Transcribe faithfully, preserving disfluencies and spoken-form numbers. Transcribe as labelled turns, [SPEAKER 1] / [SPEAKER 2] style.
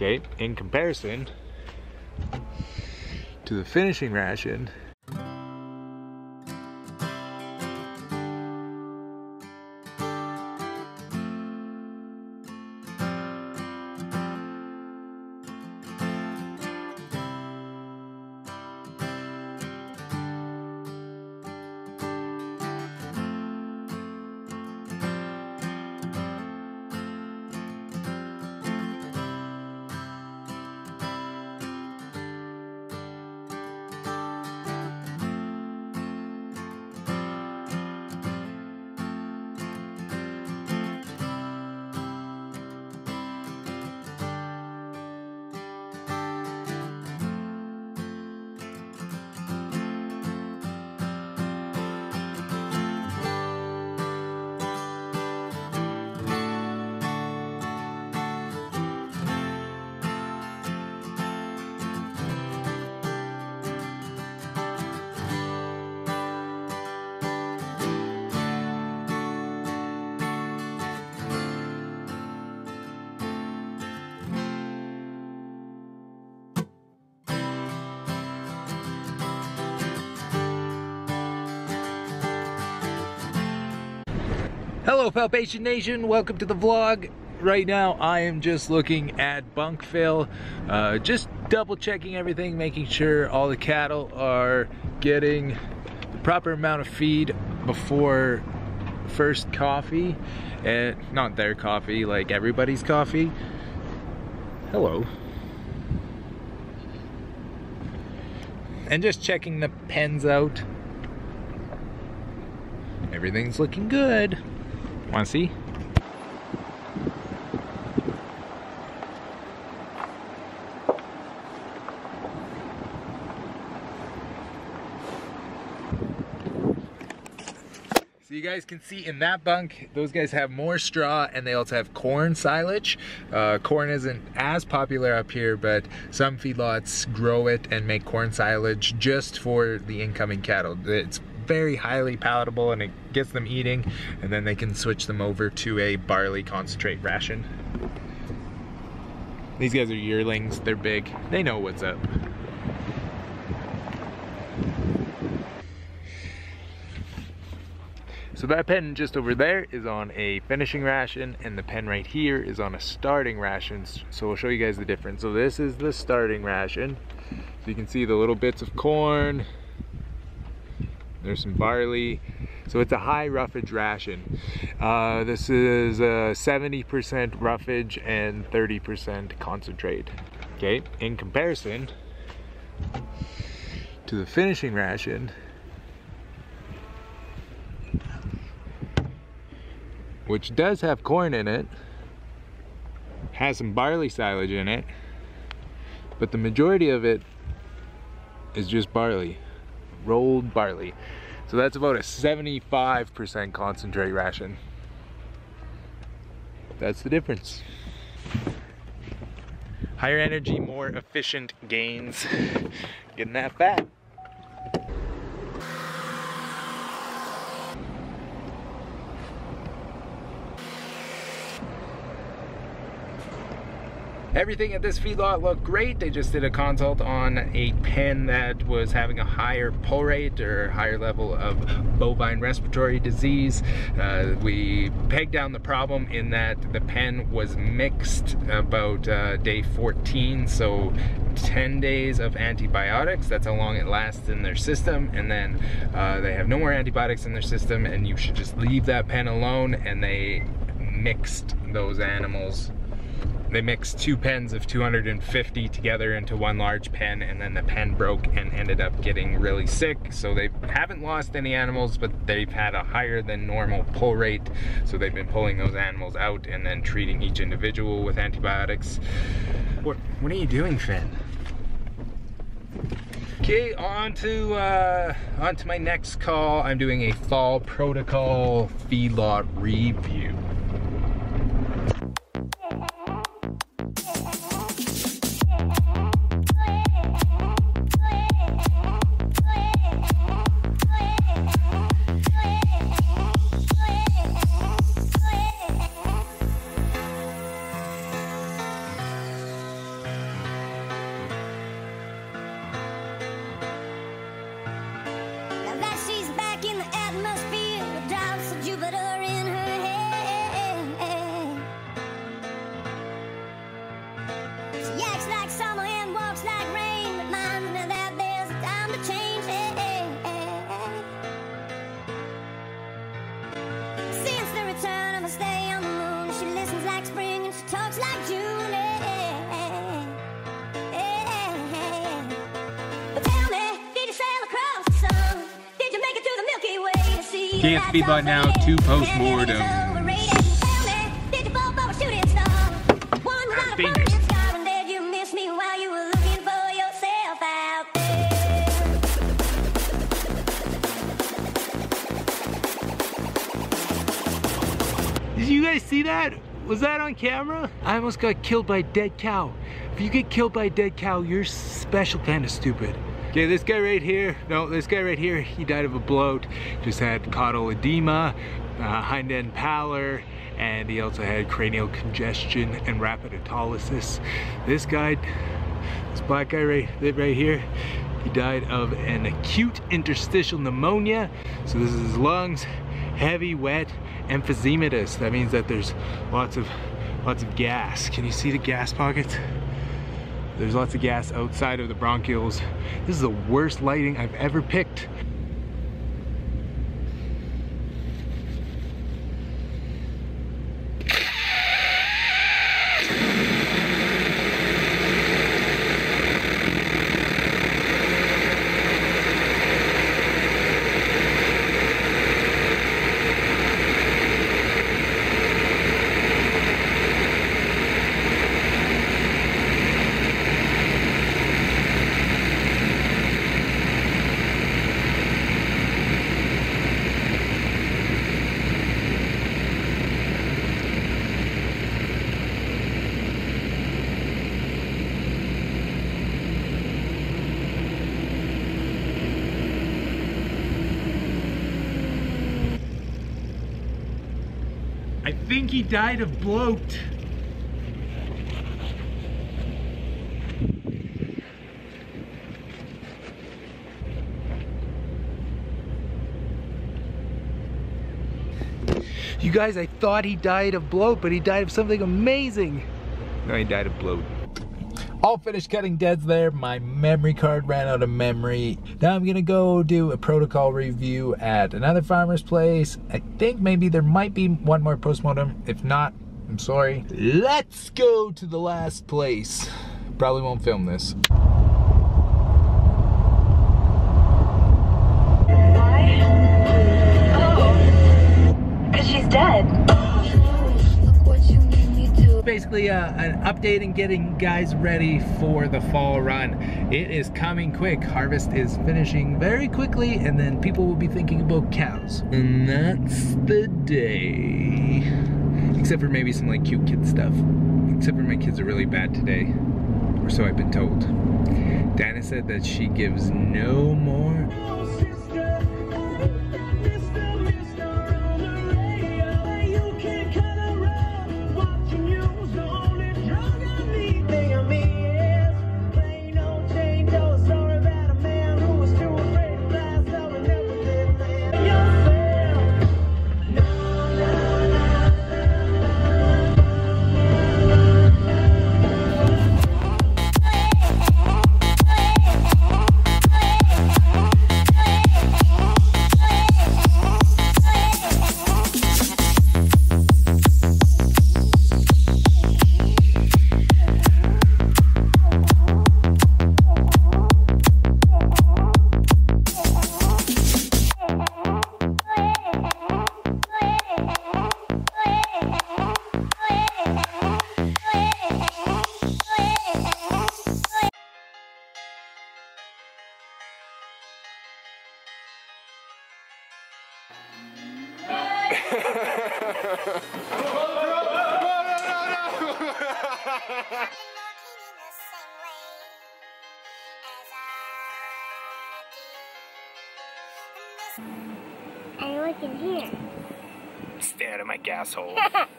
[SPEAKER 1] Okay, in comparison to the finishing ration, hello Palpation Nation, welcome to the vlog. Right now I am just looking at bunk fill, uh, just double checking everything, making sure all the cattle are getting the proper amount of feed before first coffee, and not their coffee, like everybody's coffee. Hello. And just checking the pens out. Everything's looking good. Wanna see? So you guys can see in that bunk, those guys have more straw and they also have corn silage. Uh, corn isn't as popular up here, but some feedlots grow it and make corn silage just for the incoming cattle. It's very highly palatable and it gets them eating, and then they can switch them over to a barley concentrate ration. These guys are yearlings, they're big, they know what's up. So that pen just over there is on a finishing ration, and the pen right here is on a starting ration. So we'll show you guys the difference. So this is the starting ration. So you can see the little bits of corn. There's some barley. So it's a high roughage ration. Uh, this is uh, seventy percent roughage and thirty percent concentrate. Okay, in comparison to the finishing ration, which does have corn in it, has some barley silage in it, but the majority of it is just barley. Rolled barley. So that's about a seventy-five percent concentrate ration. That's the difference. Higher energy, more efficient gains. Getting that fat. Everything at this feedlot looked great. They just did a consult on a pen that was having a higher pull rate or higher level of bovine respiratory disease. Uh, we pegged down the problem in that the pen was mixed about uh, day fourteen, so ten days of antibiotics. That's how long it lasts in their system, and then uh, they have no more antibiotics in their system, and you should just leave that pen alone. And they mixed those animals. They mixed two pens of two hundred fifty together into one large pen, and then the pen broke and ended up getting really sick. So they haven't lost any animals, but they've had a higher than normal pull rate. So they've been pulling those animals out and then treating each individual with antibiotics. What, what are you doing, Finn? Okay, on to, uh, on to my next call. I'm doing a fall protocol feedlot review. Can't speedbot now, two post-mortem. Dangerous. Did you guys see that? Was that on camera? I almost got killed by a dead cow. If you get killed by a dead cow, you're special kind of stupid. Okay, this guy right here, no, this guy right here, he died of a bloat. Just had caudal edema, uh, hind end pallor, and he also had cranial congestion and rapid autolysis. This guy, this black guy right, right here, he died of an acute interstitial pneumonia. So this is his lungs, heavy, wet, emphysematous. That means that there's lots of, lots of gas. Can you see the gas pockets? There's lots of gas outside of the bronchioles. This is the worst lighting I've ever picked. I think he died of bloat. You guys, I thought he died of bloat, but he died of something amazing. No, he died of bloat. All finished cutting deads there. My memory card ran out of memory. Now I'm gonna go do a protocol review at another farmer's place. I think maybe there might be one more postmortem. If not, I'm sorry. Let's go to the last place. Probably won't film this.
[SPEAKER 2] Why? Oh, because she's dead.
[SPEAKER 1] Basically uh, an update and getting guys ready for the fall run. It is coming quick. Harvest is finishing very quickly, and then people will be thinking about cows. And that's the day. Except for maybe some like cute kid stuff. Except for my kids are really bad today. Or so I've been told. Dana said that she gives no more.
[SPEAKER 3] I look in here.
[SPEAKER 1] Stay out of my gas hole.